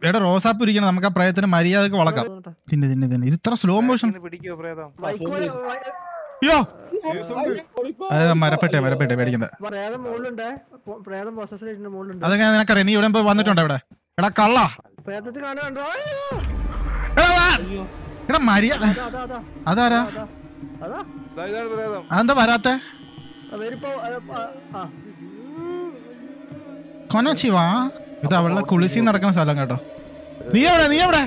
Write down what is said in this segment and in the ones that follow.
എടാ റോസാപ്പ് ഇരിക്കണം, നമുക്ക് ആ പ്രേതത്തിന് മര്യാദക്ക് വളക്കാം. തിന്നെ ഇത് ഇത്ര സ്ലോ മോഷൻ. അയ്യോ മരപ്പെട്ടെ പേടിക്കണ്ട. അതെങ്ങനെ നിനക്കറിയാം? നീ ഇവിടെ വന്നിട്ടുണ്ടോ ഇവിടെ? എടാ കള്ള, എടാ മര്യാദ. അതാരാ? അതെന്താ വരാത്തെ? കൊനച്ചിവാ, ഇത് അവളുടെ കുളിസി നടക്കുന്ന സ്ഥലം കേട്ടോ. നീ എവിടെ?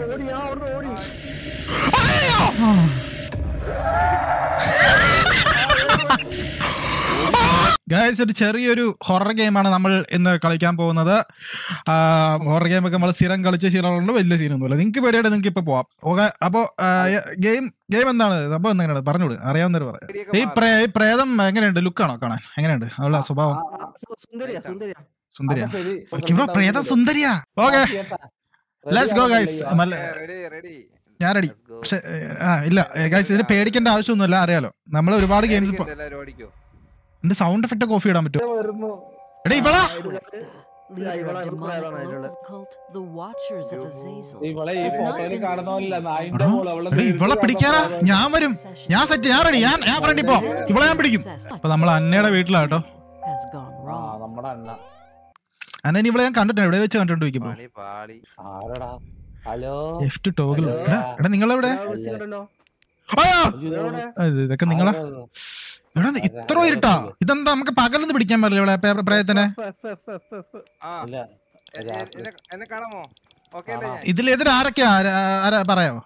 ഗൈസ്, ഒരു ചെറിയൊരു ഹൊറർ ഗെയിമാണ് നമ്മൾ ഇന്ന് കളിക്കാൻ പോകുന്നത്. ഹൊറർ ഗെയിമൊക്കെ നമ്മൾ സ്ഥിരം കളിച്ച ശീലമുണ്ട്, വലിയ സീനൊന്നുമില്ല. നിങ്ങൾക്ക് പേടിയായിട്ട് നിങ്ങൾക്ക് ഇപ്പൊ പോവാം. ഓക്കെ, അപ്പോ ഗെയിം എന്താണ് സംഭവം? എങ്ങനെയാണ് പറഞ്ഞോട്, അറിയാവുന്നവർ പറയാം. ഈ പ്രേതം എങ്ങനെയുണ്ട്? ലുക്കാണോ കാണാൻ? എങ്ങനെയുണ്ട് അവളുടെ സ്വഭാവം? സുന്ദരിയാ? പ്രേതം സുന്ദരിയാ? Okay, let's go guys. ഞാൻ റെഡി. പക്ഷെ ഇല്ല ഗൈസ്, ഇതിന് പേടിക്കേണ്ട ആവശ്യമൊന്നുമില്ല, അറിയാലോ. നമ്മൾ ഒരുപാട് ഗെയിംസ്. എന്റെ സൗണ്ട് എഫക്റ്റ് ഒക്കെ ഓഫ് ചെയ്യാൻ പറ്റും? എടാ ഇവളാ? ഇവളെ പിടിക്കാനാ ഞാൻ വരും. ഞാൻ സെറ്റ്, ഞാൻ റെഡി, ഞാൻ ഫ്രണ്ടി പോ. ഇവളെ ഞാൻ പിടിക്കും. അപ്പൊ നമ്മൾ അന്നയുടെ വീട്ടിലാട്ടോ. അന്ന ഇവളെ ഞാൻ കണ്ടിട്ടുണ്ട്, എവിടെ വെച്ച് കണ്ടിട്ടുണ്ട്? എടാ നിങ്ങളെവിടെ? ഇതൊക്കെ നിങ്ങളാ? എടാ ഇത്ര ഇരുട്ടാ? ഇതെന്താ, നമുക്ക് പകലൊന്നും പിടിക്കാൻ പറ്റില്ല ഇവിടെ പ്രേതത്തിനെ? ഇതിലെതിരെ ആരൊക്കെയാ? പറയാമോ?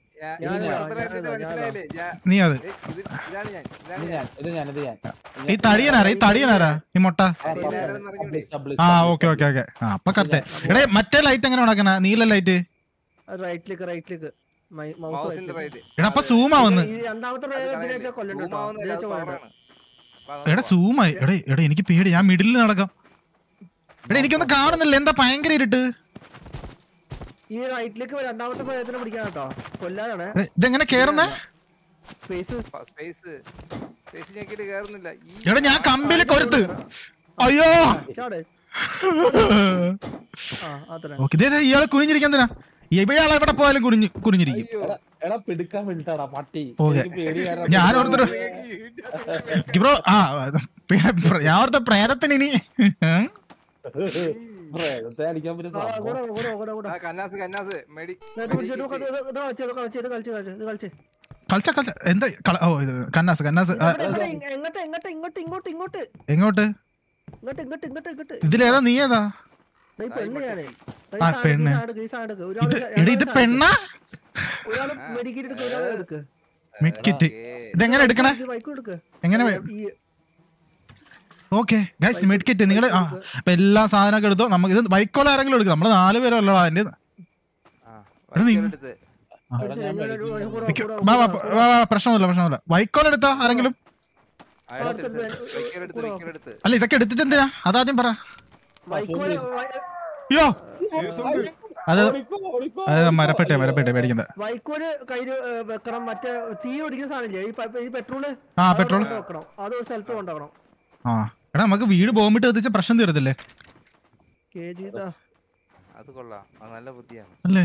നീ അത് ഈ തടിയനാരാ? ഈ മൊട്ട? ഓക്കെ. അപ്പൊ കറക്റ്റ്. എടേ മറ്റേ ലൈറ്റ് എങ്ങനെ ഉണക്കണ? നീല ലൈറ്റ് അപ്പൊ സൂമാവുന്നു. എടാ സൂമായി. എടാ എനിക്ക് പേടി, ഞാൻ മിഡിലിൽ നടക്കാം. എടാ എനിക്കൊന്നും കാണുന്നില്ല, എന്താ ഭയങ്കര ഇരുട്ട്. ഇതെങ്ങനെ കേറുന്നേ? എടാ ഞാൻ കമ്പിയിൽ കൊരുത്ത്. അയ്യോ ഇയാളെ കുനിഞ്ഞിരിക്കാൻ തരാ. ഇയാളെ എവിടെ പോയാലും കുനിഞ്ഞിരിക്കും. ഞാൻ ഓർത്തോ ഞാൻ ഓർത്ത പ്രേതത്തിന് ഇനി എന്താ കന്നാസ് എങ്ങോട്ട്? ഇതിലേതാ? നീ ഏതാ? പെണ്ണ്. ഇത് പെണ്ണാ? മെഡ്കിറ്റ് ഇതെങ്ങനെ എടുക്കണേ? എങ്ങനെ? ഓക്കെ ഗൈസ്, മെഡ്കിറ്റ് നിങ്ങൾ അപ്പൊ എല്ലാ സാധനമൊക്കെ എടുത്തോ. നമുക്ക് ഇത് വൈക്കോൽ ആരെങ്കിലും എടുക്കും? നമ്മള് 4 പേരോ ഉള്ളോ അതിന്റെ? പ്രശ്നമൊന്നുമില്ല. വൈക്കോൽ എടുത്താ ആരെങ്കിലും? അല്ല ഇതൊക്കെ എടുത്തിട്ട് എന്തിനാ? അതാദ്യം പറ. അയ്യോ അത് മരപ്പെട്ടെ പേടിക്കണ്ട. പെട്രോൾ എടാ നമുക്ക് വീട് ബോംബിട്ട് എത്തിച്ച പ്രശ്നം തീരത്തില്ലേ? അല്ലേ?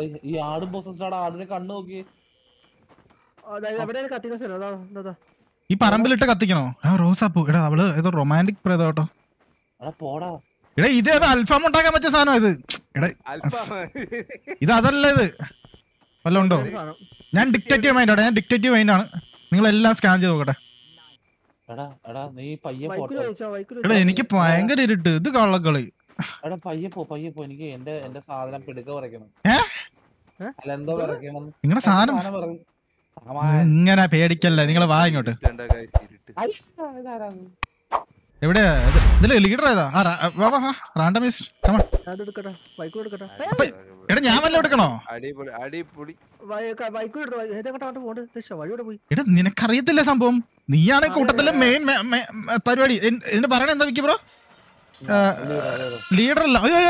ഈ പറമ്പിലിട്ട് കത്തിക്കണോ? റോസാപ്പൂ. എടാ അവള് ഏതോ റൊമാൻറ്റിക് പ്രേതം കേട്ടോ. എടാ ഇത് ഏതോ അൽഫാം ഉണ്ടാക്കാൻ പറ്റിയ സാധനം ഇത്. എടാ ഇത് അതല്ല, ഇത് വല്ല ഉണ്ടോ? ഞാൻ ഡിക്റ്റേറ്റീവ് മൈൻഡ് ആണ്. നിങ്ങളെല്ലാം സ്കാൻ ചെയ്ത് നോക്കട്ടെ. എടാ എനിക്ക് ഭയങ്കര ഇരുട്ട്. ഇത് കള്ളക്കളി. നിങ്ങളുടെ സാധനം ഇങ്ങനെ പേടിക്കല്ലേ. നിങ്ങളെ വാ ഇങ്ങോട്ട്. എവിടെയാ? ഇതില് ലീഡർ ഏതാ? റാൻഡമൈസ്. എടാ ഞാൻ വല്ല എടുക്കണോ? എടാ നിനക്കറിയത്തില്ലേ സംഭവം? നീയാണ് കൂട്ടത്തിലെ മെയിൻ പരിപാടി. ഇതിന് പറയണ എന്താ വിക്കി ബ്രോ? ലീഡർ അല്ല. അയ്യോ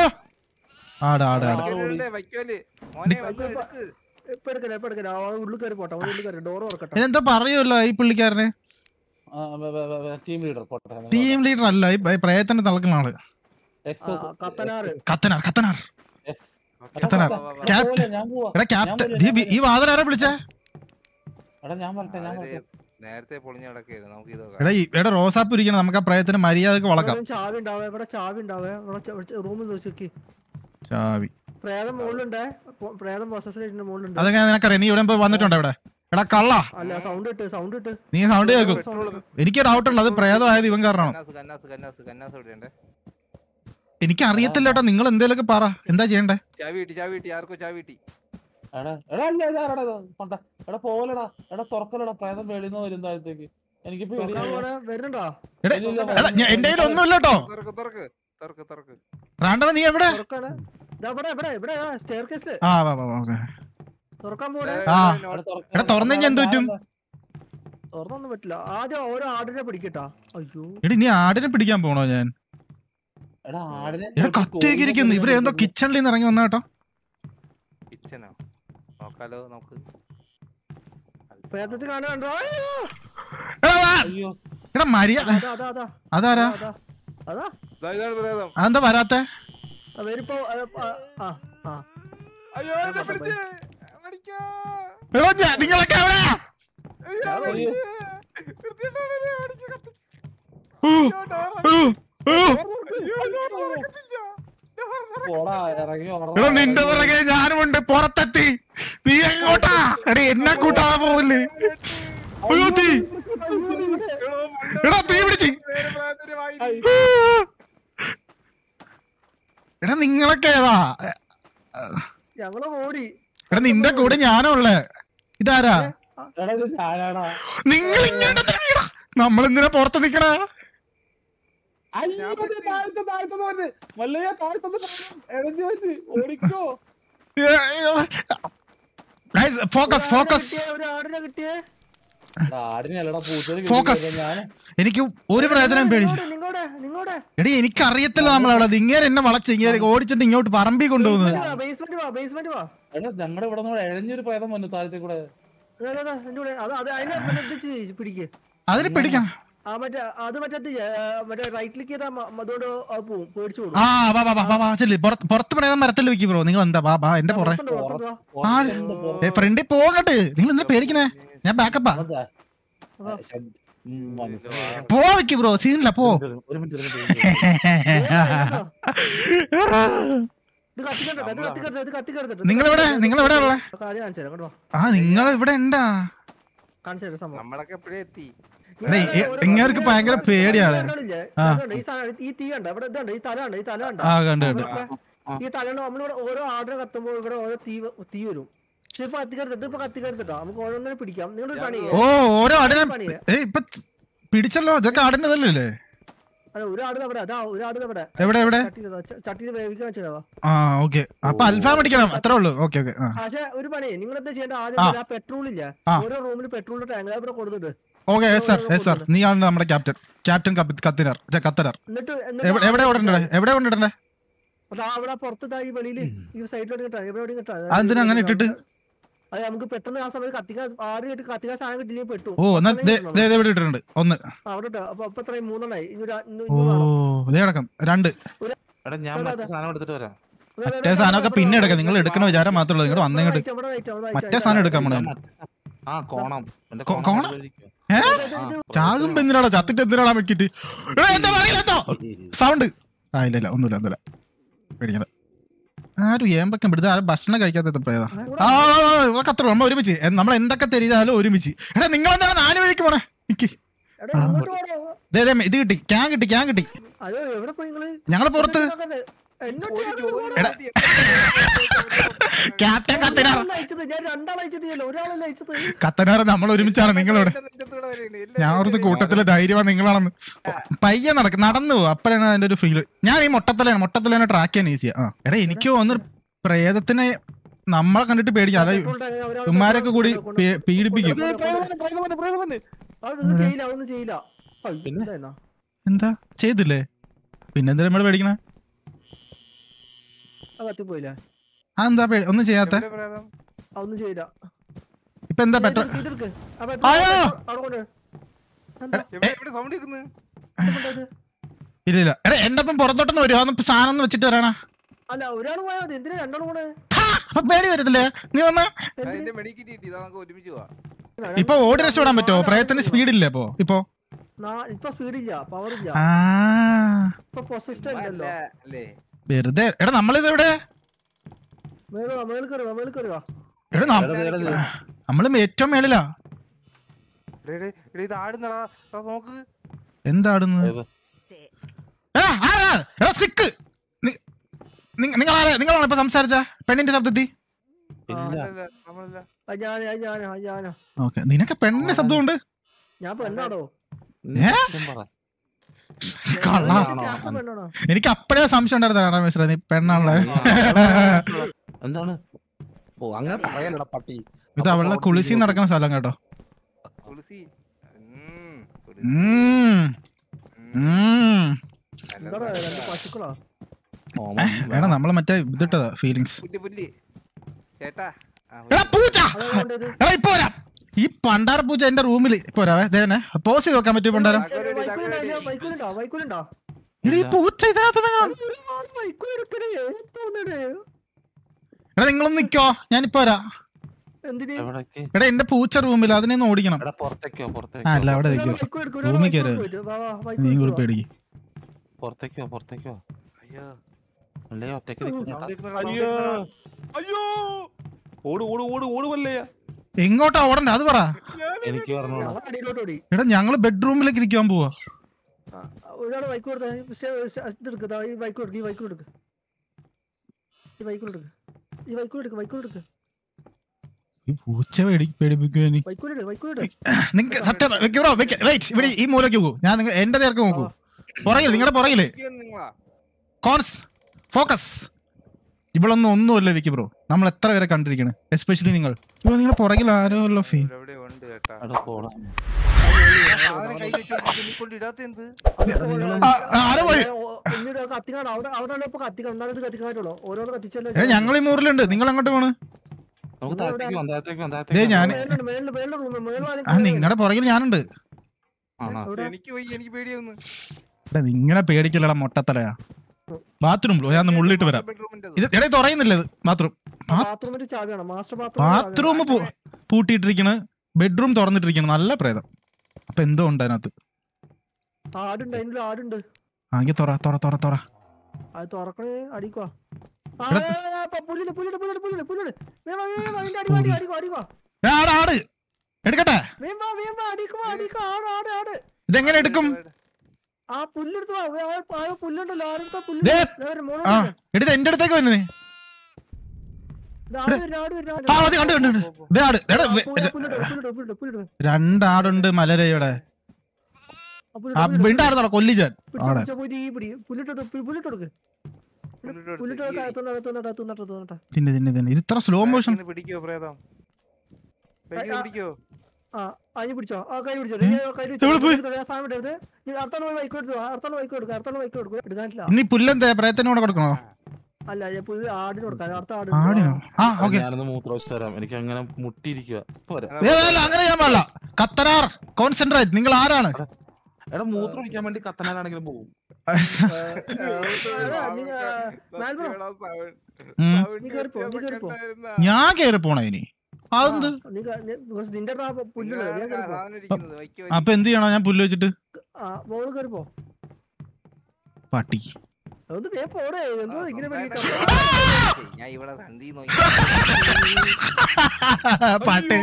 എന്താ പറയുമല്ലോ ഈ പുള്ളിക്കാരന്? ടീം ലീഡർ അല്ല, ഈ പ്രയത്നം തളക്കുന്ന ആള്. കത്തനാർ. എടാ ക്യാപ്റ്റൻ ഈ വാതിലാരാ വിളിച്ചേ? നേരത്തെ പൊളിഞ്ഞ കിടക്കായിരുന്നു. നമുക്ക് ഇത് എടാ എടാ റോസാപ്പ് ഇരിക്കണം, നമുക്ക് ആ പ്രയത്തിന് മര്യാദക്ക് വളക്കാം. ചാവി അതെങ്ങനെ നിനക്കറിയാം? നീ ഇവിടെ വന്നിട്ടുണ്ടോ ഇവിടെ? എടാ കള്ള, നീ സൗണ്ട് കേൾക്കും. എനിക്ക് ഡൗട്ട് ഉള്ളത് പ്രേതമായത് ഇവൻ കാരണമാണ്. എനിക്ക് അറിയത്തില്ല കേട്ടോ, നിങ്ങൾ എന്തേലൊക്കെ പറ, എന്താ ചെയ്യണ്ടേ? എന്റെ കയ്യിൽ ഒന്നുമില്ല കേട്ടോ. റാണ്ടവ നീ എവിടെ? തുറന്നു എന്ത് പറ്റും? തുറന്നൊന്നും പറ്റില്ല. ആദ്യം ഓരോ ആടിനെ പിടിക്കട്ടാ. അയ്യോ എടി നീ ആടിനെ പിടിക്കാൻ പോണോ? ഞാൻ കത്തിയൊക്കെ ഇരിക്കുന്നു. ഇവര് എന്തോ കിച്ചണിൽ നിന്ന് ഇറങ്ങി വന്ന കേട്ടോ. എടാ മര്യാദ അതാരാ? അതെന്താ വരാത്തെ? നിങ്ങളൊക്കെ എവിടെയാ? എടാ നിന്റെ പുറകെ ഞാനുമുണ്ട്, പുറത്തെത്തി. നീ എങ്ങോട്ടാ? എടാ എന്നെ കൂട്ടാതെ പോവില്ലേ? അയ്യോ തീ, എടാ തീ പിടിച്ച്. എടാ നിങ്ങളൊക്കെ ഏതാ? എടാ നിന്റെ കൂടെ ഞാനുള്ളേ. ഇതാരാ? നിങ്ങൾ ഇങ്ങനെ നമ്മളെന്തിനാ പുറത്ത് നിക്കണ? Focus focus focus. എനിക്ക് ഒരു പ്രയോജനം പേടി. എടി എനിക്ക് അറിയത്തില്ല നമ്മളവിടെ. ഇങ്ങനെ എന്നെ വളച്ച് ഇങ്ങനെ ഓടിച്ചിട്ട് ഇങ്ങോട്ട് പറമ്പി കൊണ്ടുപോകുന്നത്. ഞങ്ങളുടെ ഇവിടെ എഴഞ്ഞൊരു പ്രേതം വന്നു താഴത്തെ കൂടെ. അതിന് പിടിക്കണം. പുറത്ത് പ്രേതം മരത്തിൽ വെക്കി ബ്രോ. നിങ്ങൾ എന്താ ബാ എന്റെ പുറകെ ഫ്രണ്ടിൽ പോകട്ടെ. നിങ്ങൾ എന്താ പേടിക്കണേ? ഞാൻ ബാക്കപ്പാ. പോ വെക്കി ബ്രോ, സീനില്ല പോ. നിങ്ങളെവിടെ? നിങ്ങളെവിടെ ഉള്ളേ? ആ നിങ്ങൾ ഇവിടെ ഉണ്ടാ? ഇങ്ങർക്ക് ഭയങ്കര പേടിയാണ്. ഈ തീ കണ്ട ഇവിടെ, ഇതുണ്ട് ഈ തല ഉണ്ട്, ഈ തല ഉണ്ട്, ഈ തലണ്ട്. നമ്മളിവിടെ ഓരോ ആർഡർ കത്തുമ്പോ ഇവിടെ ഓരോ തീ വരും. പക്ഷെ ഇപ്പൊ കത്തിക്കരുത്, ഇപ്പൊ കത്തിക്കരുതട്ടോ. നമുക്ക് ഓരോന്നിനെ പിടിക്കാം. നിങ്ങളുടെ പണി ഓരോ ആടിനെ ഇപ്പൊ പിടിച്ചല്ലോ. ഇതൊക്കെ ആടിനതല്ലേ? എവിടെ എവിടെ ചട്ടിയിൽ വേവിക്കാൻ വെച്ചതാ. ആ ഓക്കെ. അപ്പൊ അൽഫാം അടിക്കണം, അത്രേ ഉള്ളൂ. Okay okay. പക്ഷെ ഒരു പണി നിങ്ങൾ എന്താ ചെയ്യേണ്ട, ആദ്യം പെട്രോൾ ഇല്ല, ഓരോ റൂമിൽ പെട്രോളിന്റെ ടാങ്ക് ഇവിടെ കൊടുത്തിട്ട്. ഓക്കെ സാർ, നീയാണ് നമ്മുടെ ക്യാപ്റ്റൻ കത്തനാർ. എവിടെ എവിടെ കൊണ്ടിടണ്ടേ? അവിടെ പുറത്ത് ഈ വെളിയിൽ ഈ സൈഡിലോട്ട് കിട്ടാ. എവിടെയോടും കിട്ടാ. അതെന്തിനാ അങ്ങനെ ഇട്ടിട്ട്? അത് നമുക്ക് പെട്ടെന്ന് ആ സമയത്ത് കത്തിക്കാൻ കത്തിക്കാൻ സാധനം കിട്ടില്ലേ പെട്ടു. ഓ ഇവിടെ ഇട്ടിട്ടുണ്ട് ഒന്ന്. അവിടെ അപ്പൊ എത്രയും 3 എണ്ണായി. രണ്ട് മറ്റേ സാധനമൊക്കെ പിന്നെ എടുക്കാം. നിങ്ങൾ എടുക്കണ വിചാരം മാത്രമേ ഉള്ളൂ. നിങ്ങൾ വന്നിങ്ങോട്ട് മറ്റേ സാധനം എടുക്കാം. ചാകുമ്പോ എന്തിനാടാ? ചത്തിട്ട് എന്തിനാടാ വെക്കിട്ട്? സൗണ്ട് ഇല്ല ഒന്നുമില്ല പേടിക്കണ്ട. ആരും ഏമ്പക്കം പിടിച്ച ആരും ഭക്ഷണം കഴിക്കാത്ത പ്രേതാ. കത്ര നമ്മൾ ഒരുമിച്ച് നമ്മൾ എന്തൊക്കെ തെരിഞ്ഞാലും ഒരുമിച്ച്. എടാ നിങ്ങളെന്താണ് 4 വഴിക്ക് പോണേ? ഇത് കിട്ടി, ക്യാൻ കിട്ടി. ഞങ്ങള് പുറത്ത്. ക്യാപ്റ്റൻ കത്തനാറ് നമ്മൾ ഒരുമിച്ചാണ്. നിങ്ങളോട് ഞാൻ ഓർത്ത് കൂട്ടത്തിലെ ധൈര്യമാണ് നിങ്ങളാണെന്ന്. പയ്യെ നടന്നു പോകും. അപ്പഴാണ് അതിന്റെ ഒരു ഫീല്. ഞാൻ ഈ മൊട്ടത്തലേനെ ട്രാക്ക് ചെയ്യാൻ ഈസിയാ. എടാ എനിക്ക് തോന്നുന്നു പ്രേതത്തിനെ നമ്മളെ കണ്ടിട്ട് പേടിക്കാം. അതെ ഉമ്മാരൊക്കെ കൂടി പീഡിപ്പിക്കും. എന്താ ചെയ്തില്ലേ? പിന്നെന്താ നമ്മള് പേടിക്കണ? അതെന്താ ഒന്നും ചെയ്യാത്ത? ഇപ്പൊ എന്താ പെട്രോൾ? ഇല്ല എടാ എന്റെ ഒപ്പം പുറത്തോട്ടൊന്ന് വരുവാ. സാധനം വെച്ചിട്ട് വരാനാ. അല്ല ഒരാൾ പോയാൽ മതി എന്തിനാ രണ്ടാളും കൂടെ അപ്പൊ പേടി വരത്തില്ലേ നീ വന്ന അതിന്റെ മെഡിക്കറ്റ് കിട്ടി ഇതാ നമുക്ക് ഒരുമിച്ച് പോവാം ഇപ്പൊ ഓടി രക്ഷപ്പെടാൻ പറ്റുമോ പ്രയത്നത്തിന് സ്പീഡ് ഇല്ലേ ഇപ്പൊ ഇപ്പൊ സ്പീഡില്ല പവർ ഇല്ല ആ ഇപ്പൊ പൊസസ്ഡ് അല്ലല്ലോ അല്ലേ വെറുതെ എടാ നമ്മളിത് എവിടെ മേളിൽ കയറുക എടാ നമ്മളും ഏറ്റവും മേളിലാ ഇത് ആടുന്നടാ നോക്ക് എന്താടുന്നു നിങ്ങളാണ് ഇപ്പൊ സംസാരിച്ച പെണ്ണിന്റെ ശബ്ദത്തിൽ ഞാനാ ഓക്കെ നിനക്ക് പെണ്ണിന്റെ ശബ്ദമുണ്ട് ഞാൻ പെണ്ണാണോ പെണ്ണാണോ എനിക്ക് അപ്പഴേ സംശയം ഉണ്ടായിരുന്നു മിശ്ര നീ പെണ്ണാണല്ലേ എന്താണ് ഓ അങ്ങനെ പറയലടാ പട്ടി ഇത് അവളുടെ കുളിസി നടക്കുന്ന സ്ഥലം കേട്ടോ പശുക്കളോ എടാ നമ്മള് മറ്റേ ഇതിട്ടതാ ഫീലിങ്സ് ഇപ്പൊ വരാം ഈ പണ്ടാര പൂച്ച എന്റെ റൂമിൽ ഇപ്പൊ വരാവേ ദേനെ പോസ് ചെയ്ത് വെക്കാൻ പറ്റിയ പണ്ടാരം ഈ പൂച്ച ഇതിനകത്ത് എടാ നിങ്ങളൊന്ന് നിക്കോ ഞാനിപ്പോ വരാം എടാ എന്റെ പൂച്ച റൂമിൽ അതിനെ ഒന്ന് ഓടിക്കണം അല്ല അവിടെ നിൽക്കോ റൂമിൽ കയറി നീ കൂടി പേടിക്ക് പുറത്തേക്കോ എങ്ങോട്ടാ ഓടണ്ട അത് പറ എനിക്ക് എടാ ഞങ്ങള് ബെഡ്റൂമിലേക്ക് ഇരിക്കാൻ പോവാ ഒരാള് ബൈക്ക് കൊടുത്ത ഈ ബൈക്ക് കൊടുക്ക് ഈ പൂച്ച പേടിപ്പിക്കുവാ നിങ്ങക്ക് സത്യം ഇവിടെ ഈ മൂലക്ക് പോകും ഞാൻ എന്റെ നേർക്ക് നോക്കൂ പുറകില് നിങ്ങളുടെ പുറകില് കോൺസ് ഫോക്കസ് ഇവളൊന്നും ഒന്നുമല്ല വിക്കി ബ്രോ നമ്മൾ എത്ര പേരെ കണ്ടിരിക്കണ് എസ്പെഷ്യലി നിങ്ങൾ ഇവിടെ നിങ്ങളുടെ പുറകിൽ ആരോ ഉള്ള ഫീ ഞങ്ങൾ ഈ മൂറിലുണ്ട് നിങ്ങൾ അങ്ങോട്ട് പോണ് ഞാൻ നിങ്ങളുടെ പുറകിൽ ഞാനുണ്ട് നിങ്ങളെ പേടിക്കല്ലടാ മൊട്ടത്തലയാ ബാത്റൂമിലോ ഞാൻ മുള്ളിട്ട് വരാം ഇത് എടേ തുറയുന്നില്ല ഇത് ബാത്റൂം പൂട്ടിയിട്ടിരിക്കണ് ബെഡ്റൂം തുറന്നിട്ടിരിക്കണ് നല്ല പ്രേതം അപ്പൊ എന്തോ ഉണ്ട് അതിനകത്ത് ആകെ തുറ ആട് എടുക്കട്ടെ ഇതെങ്ങനെ എടുക്കും എടുത്ത് എന്റെ അടുത്തേക്ക് വരുന്നേ രണ്ടാടുണ്ട് മലരയുടെ വീണ്ടായിരുന്നോ കൊല്ലിച്ചാൻ അവിടെ തിന്നെ ഇത് ഇത്ര സ്ലോ മോഷൻ ഇനി പുല്ലെന്താ പ്രയത്നോടെ കൊടുക്കണോ എനിക്ക് അങ്ങനെ മുട്ടിയിരിക്കുക അങ്ങനെ ഞാൻ പാടില്ല കത്തനാർ കോൺസെൻട്രേറ്റ് നിങ്ങൾ ആരാണ് എടാ മൂത്രം ഒഴിക്കാൻ വേണ്ടി കത്തനാരാണെങ്കിലും പോകും ഞാൻ കേറി പോണ ഇനി അതെന്ത് അപ്പൊ എന്ത് ചെയ്യണോ ഞാൻ പുല്ല് വെച്ചിട്ട് പട്ടി പാട്ട്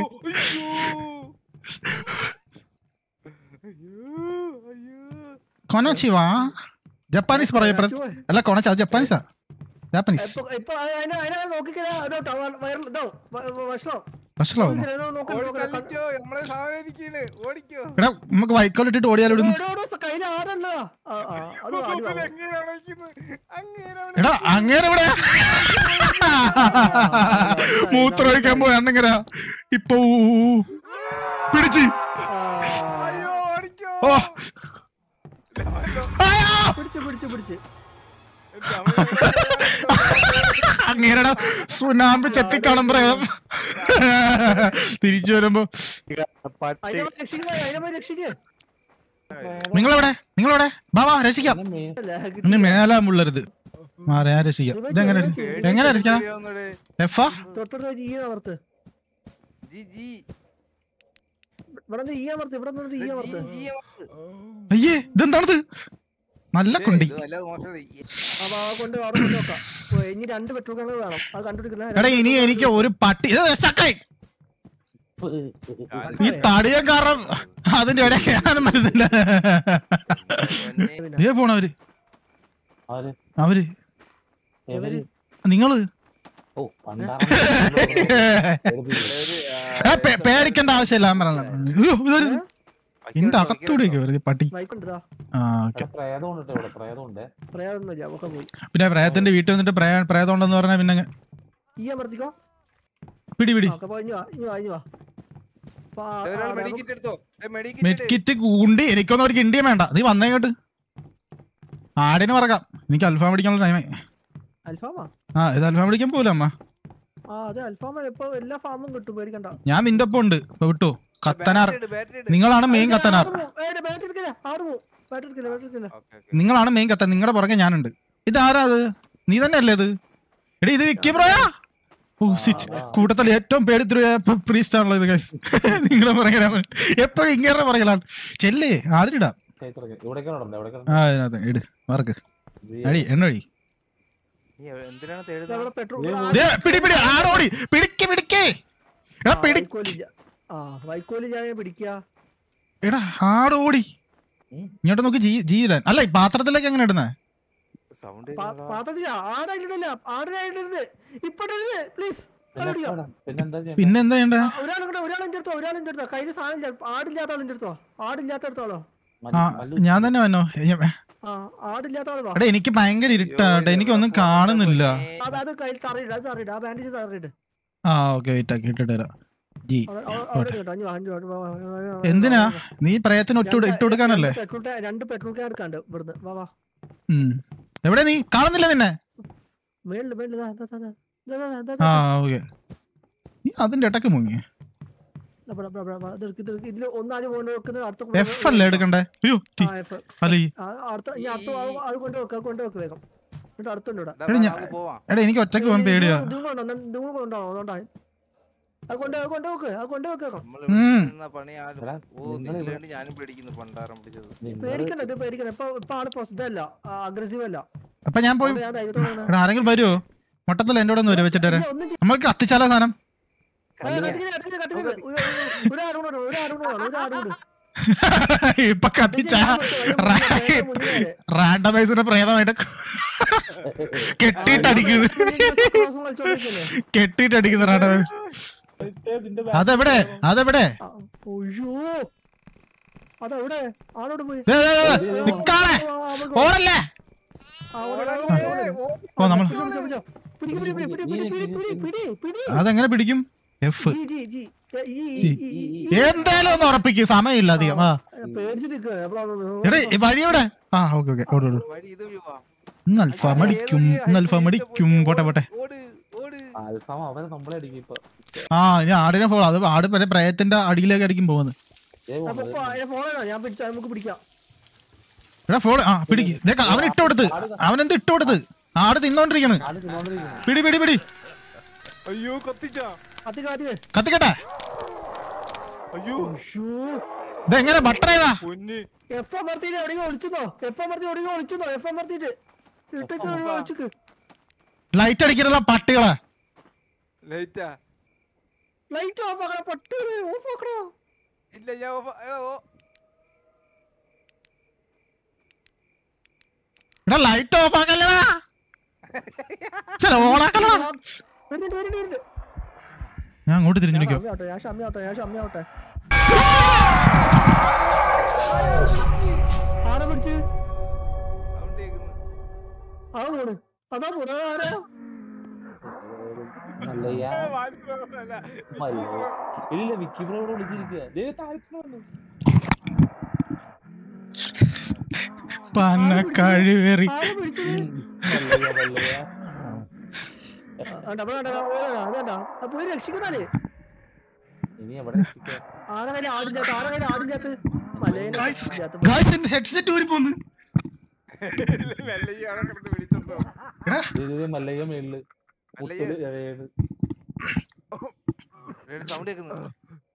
കൊനച്ചിവാ ജപ്പാനീസ് പറയപ്പോ അല്ല കൊണച്ച അത് ജപ്പാനീസാ ജാപ്പനീസ് എടാ നമുക്ക് വൈക്കോൽ ഇട്ടിട്ട് ഓടിയാലോ എടാ അങ്ങേരെ ഇവിടെ മൂത്രം ഒഴിക്കാൻ പോയാണെങ്കില ഇപ്പൊ പിടിച്ച് ഓ അങ്ങേരടാ സുനാമ്പ് ചെത്തിക്കാണും പ്രേതം തിരിച്ചു വരുമ്പോ നിങ്ങളെവിടെ ബാബാ രക്ഷിക്കാം ഇനി മേലാമുള്ളരുത് മാറി ഞാൻ രക്ഷിക്കാം. ഇതെങ്ങനെ എങ്ങനെ രക്ഷിക്കണം? എഫാ തൊട്ടടുത്ത് ഈ അമർത്ത്. ഇവിടെ ഈ അമർത്ത്. ഇവിടെ ഈ അമർത്ത്. അയ്യേ ഇതെന്താണത്? നല്ല കുണ്ടി. അപ്പൊ ആ കൊണ്ട് അവിടെ കൊണ്ട് നോക്കാം. ഇനി 2 പെട്രോൾ ടാങ്ക് വേണം. അത് കണ്ടുപിടിക്കണ. എടാ ഇനി എനിക്ക് ഒരു പട്ടി ഈ തടിയം കാരണം അതിന്റെ ഇടയിൽ കേറാനും പറ്റുന്നില്ല. ദേ പോണവര് അവര് നിങ്ങള് പേടിക്കേണ്ട ആവശ്യമില്ല. ഞാൻ പറഞ്ഞ എന്റെ അകത്തൂടെയൊക്കെ വെറുതെ പട്ടി. പിന്നെ പ്രേതത്തിന്റെ വീട്ടിൽ വന്നിട്ട് പ്രേതം ഉണ്ടെന്ന് പറഞ്ഞാ പിന്നെ പിടി പിടി മെഡിക്കിറ്റ് കൂണ്ടി. എനിക്കൊന്നും ഒരു കിണ്ടിയും വേണ്ട. നീ വന്നേങ്ങോട്ട്. ആടിന് പറക്കാം. എനിക്ക് അൽഫാം പിടിക്കാനുള്ള ടൈമായി. ഇത് അൽഫാം പിടിക്കാൻ പോവില്ല അമ്മ. ഞാൻ നിന്റെ ഒപ്പം ഉണ്ട്. ഇപ്പൊ വിട്ടു. കത്തനാർ നിങ്ങളാണ് മെയിൻ കത്തനാർ. നിങ്ങളാണ് മെയിൻ കത്തൻ. നിങ്ങളുടെ പുറകെ ഞാനുണ്ട്. ഇതാരാ? അത് നീ തന്നെ അല്ലേ? ഇത് എടി ഇത് വിക്കി ബ്രോയാ? കൂട്ടത്തിൽ ഏറ്റവും പേടിത്തിരിയ പ്രീസ്റ്റ് ആണല്ലോ ഇത്. നിങ്ങളെ പുറകെ എപ്പോഴും ഇങ്ങനെ പുറകിലാണ്. ചെല്ലേ ആടിടാം. അതിനകത്ത് ഇട് വർക്ക് അടി എണ്ണടി. പിടി പിടി ആടോടി പിടിക്ക് പിടിക്കേ. എടാ ആടോടി ഇങ്ങോട്ട് നോക്കി. ജീരാൻ അല്ല ഈ പാത്രത്തിലേക്ക് എങ്ങനെ ഇടുന്നേ? പിന്നെന്താ ചെയ്യണ്ടേ? ഞാൻ തന്നെ വന്നോ? എടാ എനിക്ക് ഭയങ്കര ഇരുട്ടാണ്. എനിക്കൊന്നും കാണുന്നില്ല. ആ ഓക്കെ വെയിറ്റ് ആക്കി ഇട്ടിട്ട് തരാം. ജി എന്തിനാ നീ പ്രയത്നം ഇട്ട് കൊടുക്കാനല്ലേ? എവിടെ നീ കാണുന്നില്ല നിന്നെ? ആ ഓക്കെ. നീ അതിന്റെ ഇടക്ക് മുങ്ങി. എഫ് അല്ലേ എടുക്കണ്ടേ? എടാ എനിക്ക് ഒറ്റക്ക് പോകാൻ പേടിയാ. അപ്പൊ ഞാൻ പോയി. ആരെങ്കിലും വരുമോ? മൊട്ടത്തിൽ എന്റെ കൂടെ ഒന്ന് വരും വെച്ചിട്ട് നമ്മൾക്ക് കത്തിച്ചാലോ സാധനം? ഇപ്പൊ കത്തിച്ച റാൻഡമൈസിന്റെ പ്രേതമായിട്ട് കെട്ടിട്ടടിക്കുന്നു റാൻഡമൈസ്. അതെവിടെ? അതെവിടെ? നിക്കാറേ ഓടല്ലേ? ഓ നമ്മൾ അതെങ്ങനെ പിടിക്കും? എഫ് എന്തായാലും ഒന്ന് ഉറപ്പിക്കും. സമയമില്ല അധികം. ആ വഴി എവിടെ? ആ ഓക്കെ ഓക്കെ ഓടോ. ഇന്ന് അൽഫാം അടിക്കും. ഇന്ന് അൽഫാം അടിക്കും. പോട്ടെ പോട്ടെ. ആ ഞാൻ ആടിനെ ഫോളോ. അത് ആട് വരെ പ്രയത്തിന്റെ അടിയിലേക്ക് അടിക്കും പോകുന്നത്. ഫോളോ. ആ പിടിക്ക്. അവൻ ഇട്ട് കൊടുത്ത്. അവനെന്ത് ഇട്ട് കൊടുത്ത്? ആട് തിന്നോണ്ടിരിക്കണ്. പിടി പിടി പിടി. കത്തിക്കട്ടെ. ഇതെങ്ങനെ ബട്ടർ ചെയ്താ? ലൈറ്റ് അടിക്കണ പട്ടികളെ. ലൈറ്റ് ഓഫ് ആക്കല്ലടാ. ഓണാക്കല്ലടാ. ഞാൻ അങ്ങോട്ട് തിരിഞ്ഞു നിൽക്കാം. കഴിവേറി രക്ഷിക്കുന്നേ. ഹെഡ്സെറ്റ് ഊരി പോന്ന്. മല്ലയ്യ മേളില് സൗണ്ട് കേൾക്കുന്നു.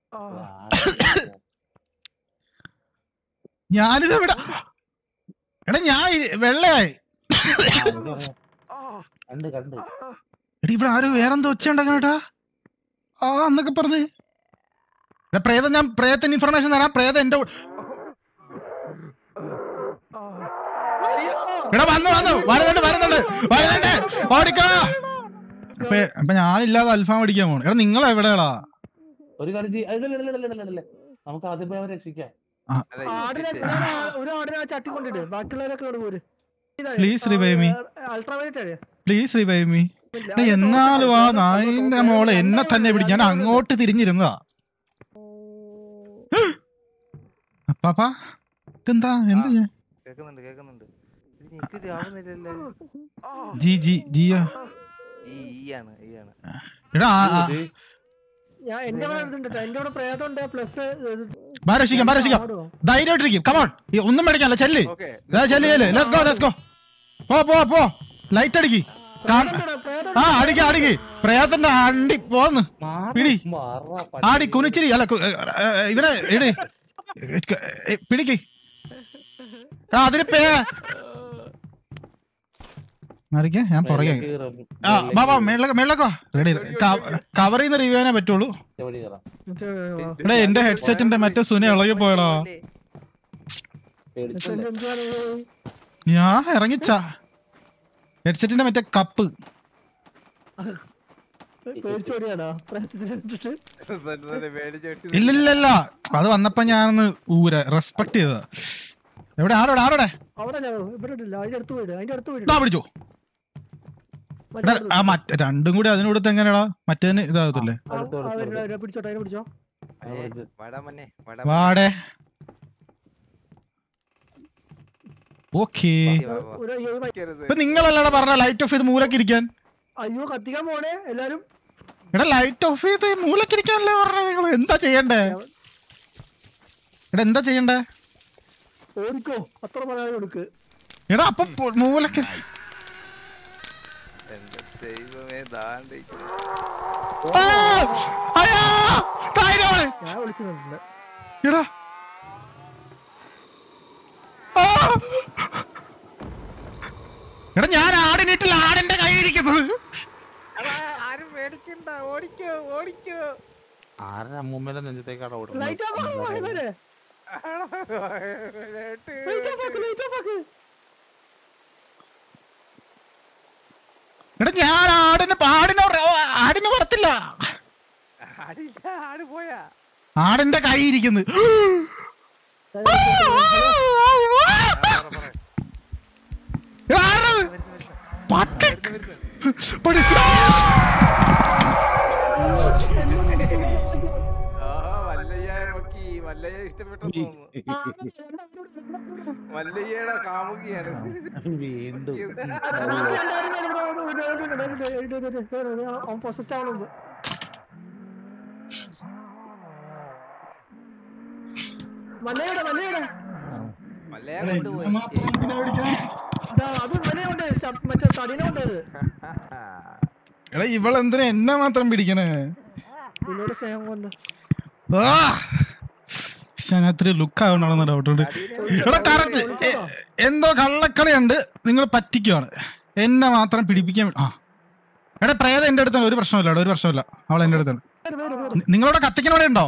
ഞാനിത് എവിടെ എടാ ഞാൻ വെള്ളയായി കണ്ട് എടി ഇവിടെ ആരും വേറെന്തോ ഒച്ച ഉണ്ടാക്കാൻ കേട്ടാ എന്നൊക്കെ പറഞ്ഞ് പ്രേതം ഞാൻ പ്രേതത്തിന് ഇൻഫർമേഷൻ തരാം. പ്രേതം എന്റെ എടാ വരുന്നുണ്ട് ഓടിക്കോ. അപ്പൊ ഞാനില്ലാതെ അൽഫാം അടിക്കാൻ പോണു. എടാ നിങ്ങൾ എവിടെയാളാ? ഒരു കാര്യം ചെയ്യല്ലേ, നമുക്ക് ആദ്യം പോയി അവരെ രക്ഷിക്കാം. ഒരു ആടിനെ ചട്ടിക്കൊണ്ടിട്ട് ബാക്കിയുള്ളവരൊക്കെ പോര്. Please revive me, ultraviolet please revive me. എന്നാലും ആ നായിന്റെ മോളെ എന്നെ തന്നെ പിടി. ഞാൻ അങ്ങോട്ട് തിരിഞ്ഞിരുന്നതാ. അപ്പാ ഇതെന്താ എന്ത് കേക്കുന്നുണ്ട്. ജിയോ എടാ എന്റെ ഇവിടെ പ്രേതമുണ്ട്. പ്ലസ് രക്ഷിക്കാം ധൈര്യമായിട്ടിരിക്കും. കമോൺ, ഒന്നും മേടിക്കാനല്ല. ചെല്ല് ലെറ്റ്സ് ഗോ. പോ ലൈറ്റ് അടിക്ക്. അടിക്ക് പ്രേതത്തിന്റെ അണ്ടി പോന്ന് പിടി. ആടി കുനിച്ചിരി അല്ല ഇവനെ ഇടി പിടിക്ക്. അതിന് മറിക്ക ഞാൻ പുറകെ മേളിലേക്കോ. റെഡി കവർ ചെയ്യുന്ന റിവ്യൂവിനെ പറ്റുള്ളൂ. എടാ എന്റെ ഹെഡ്സെറ്റിന്റെ മറ്റേ സുന ഇളകി പോയടാ. ഞാൻ ഇറങ്ങിച്ച ഹെഡ്സെറ്റിന്റെ മറ്റേ കപ്പ് ഇല്ലില്ല അത് വന്നപ്പോ ഞാനൊന്ന് റെസ്പെക്ട് ചെയ്തതാ. എവിടെ ആരോടെ പിടിച്ചോ. രണ്ടും കൂടി അതിനോടത്ത് എങ്ങനെയാടാ മറ്റേന് ഇതാകത്തില്ലേ? വാടേ ഓക്കേ. ഇപ്പൊ നിങ്ങളല്ലടാ പറഞ്ഞ ലൈറ്റ് ഓഫ് ചെയ്ത് മൂലക്കിരിക്കാൻ. അയ്യോ കത്തിക്കാൻ പോണേ എല്ലാരും. എടാ ലൈറ്റ് ഓഫ് ചെയ്ത് മൂലക്കിരിക്കാനല്ലേ പറഞ്ഞ. നിങ്ങൾ എന്താ ചെയ്യണ്ടേ? എന്താ ചെയ്യണ്ടേ? ഓടിക്കോ, അത്ര പറയാൻ കൊടുക്ക്. എടാ അപ്പൊ മൂലക്ക് എടാ എടാ ഞാൻ ആടിനിട്ടില്ല, ആടിന്റെ കയ്യിരിക്കുന്നത്. ആരുടെ അമ്മൂമ്മേടെ നെഞ്ചത്തേക്കാണ് ഓടുന്നത്. എടാ ഞാൻ ആടിനെ പറത്തില്ല. ആടിന്റെ കൈയിരിക്കുന്നു. മല്ലയ്യയുടെ കാമുകിയാണ്. എടാ ഇവളെന്തിനാ എന്നെ മാത്രം പിടിക്കണേ? അതിനകത്തൊരു ലുക്ക് ആവണമെന്ന് ഡൗട്ടുണ്ട്. ഇവിടെ കറക്റ്റ് എന്തോ കള്ളക്കളിയുണ്ട്. നിങ്ങൾ പറ്റിക്കുവാണ്, എന്നെ മാത്രം പിടിപ്പിക്കാൻ. എടാ പ്രേതം എന്റെ അടുത്താണ്. ഒരു പ്രശ്നമില്ല, അവൾ എന്റെ അടുത്താണ്. നിങ്ങളോട് കത്തിക്കണവിടെ ഉണ്ടോ?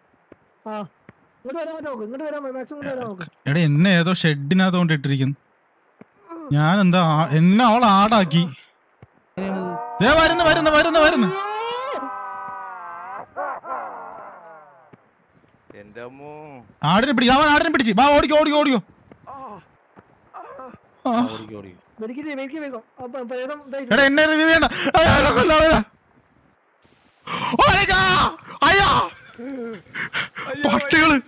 എടാ എന്നെ ഏതോ ഷെഡിനകത്ത് കൊണ്ട് ഇട്ടിരിക്കുന്നു. ഞാൻ എന്താ എന്നെ അവൾ ആടാക്കി. വരുന്നു. ആടിനെ പിടിക്കും. അവൻ ആടിനെ പിടിച്ച് വാ, ഓടിക്കോ. എടാ എന്നെ റിവ്യൂ വേണ്ട. അയ്യോ പട്ടികള്.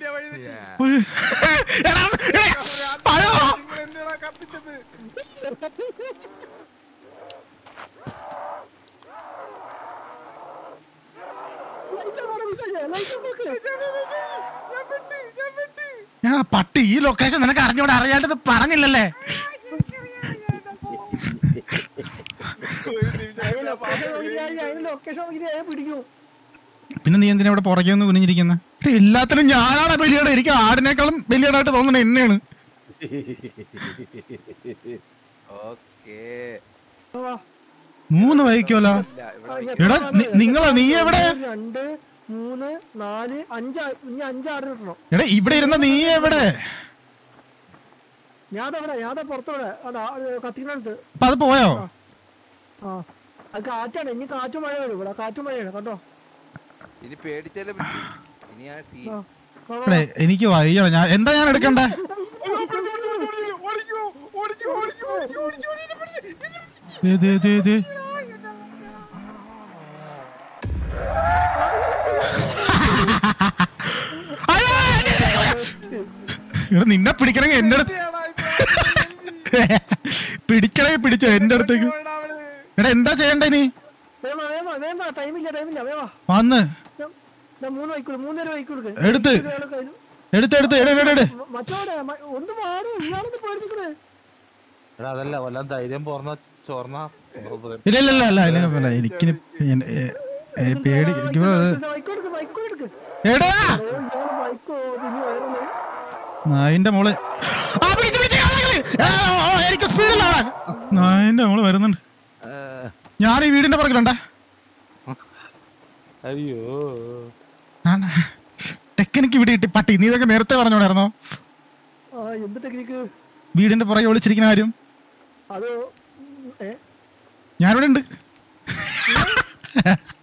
പട്ടി ഈ ലൊക്കേഷൻ നിനക്ക് അറിഞ്ഞാണ്ടത് പറഞ്ഞില്ലല്ലേ? ലൊക്കേഷൻ പിടിക്കൂ. പിന്നെ നീ എന്തിനാ ഇവിടെ പുറകെ ഒന്ന് കുനിഞ്ഞിരിക്കുന്നത്? എല്ലാത്തിനും ഞാനാണ് ബലിയുടെ. എനിക്ക് ആടിനേക്കാളും ബലിയാടായിട്ട് തോന്നുന്നത് എന്നെയാണ്. ഓക്കേ 3 വഹിക്കുമല്ലോ. എടാ നീ എവിടെ? 2 3 4 5 ഇനി 5 ആട് കിട്ടണം. എടാ ഇവിടെ ഇരുന്ന നീ എവിടെ? ഞാൻ പുറത്തോടെ കത്തിക്കടുത്ത്. അപ്പൊ അത് പോയോ? ആ അത് കാറ്റാണ്. ഇനി കാറ്റും മഴ വരും. ഇവിടെ കാറ്റും മഴയാണ് കേട്ടോ. ഇനി പേടിച്ചാലേ പറ്റൂ. ഇനി ആ സീൻ എനിക്ക് വയ്യ. എന്താ ഞാൻ എടുക്കണ്ടേ? നിന്നെ പിടിക്കണമെങ്കിൽ എന്റെ അടുത്ത് പിടിച്ചോ എന്റെ അടുത്തേക്ക്. എടാ എന്താ ചെയ്യണ്ടേ നീ? വന്ന് എടുത്ത് അതല്ല വല്ല ധൈര്യം പോർന്ന ചോർന്ന. ഇല്ല എനിക്ക് പേടി. എടാ നായിന്റെ മോള് എനിക്ക് സ്പീഡിലാണ്. നായിന്റെ മോള് വരുന്നുണ്ട്. ഞാൻ ഈ വീടിന്റെ പുറകിലുണ്ടേ. അയ്യോ ടെക്നിക്ക് ഇവിടെ കിട്ടി പട്ടി. നീ ഇതൊക്കെ നേരത്തെ പറഞ്ഞോടായിരുന്നോ? വീടിന്റെ പുറകെ വിളിച്ചിരിക്കുന്ന കാര്യം ഞാനിവിടെ ഉണ്ട്.